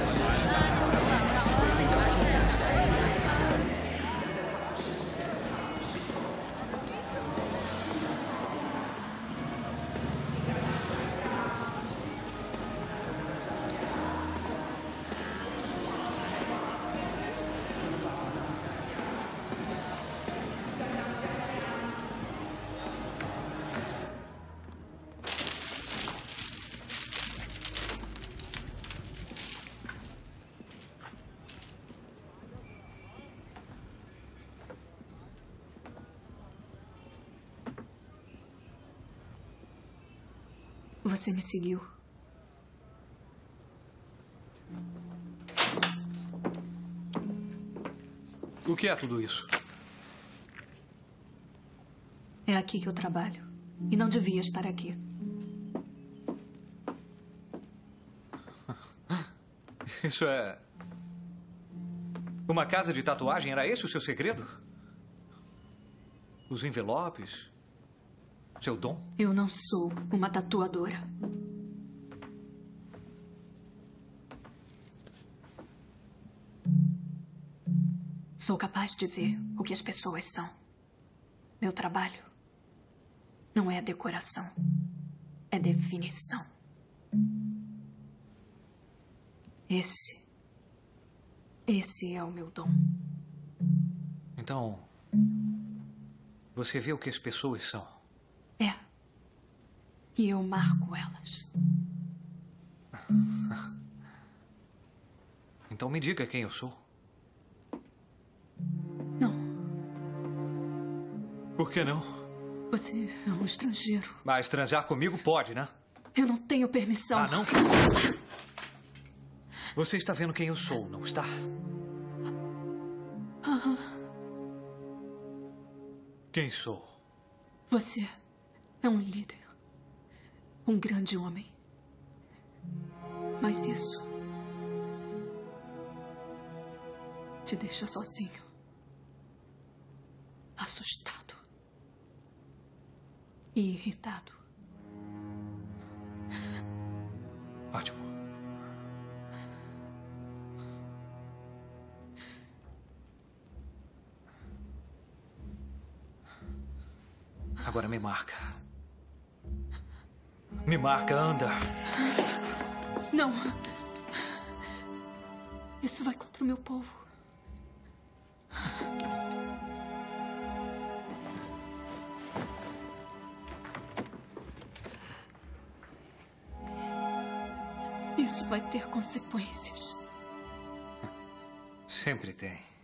Você me seguiu. O que é tudo isso? É aqui que eu trabalho. E não devia estar aqui. Isso é... uma casa de tatuagem? Era esse o seu segredo? Os envelopes? Seu dom? Eu não sou uma tatuadora. Sou capaz de ver o que as pessoas são. Meu trabalho não é decoração, é definição. Esse é o meu dom. Então, você vê o que as pessoas são? É. E eu marco elas. Então me diga quem eu sou. Não. Por que não? Você é um estrangeiro. Mas transar comigo pode, né? Eu não tenho permissão. Ah, não? Você está vendo quem eu sou, não está? Quem sou? Você é um líder. Um grande homem. Mas isso te deixa sozinho. Assustado. E irritado. Ótimo. Agora me marca. Me marca, anda. Não. Isso vai contra o meu povo. Isso vai ter consequências. Sempre tem.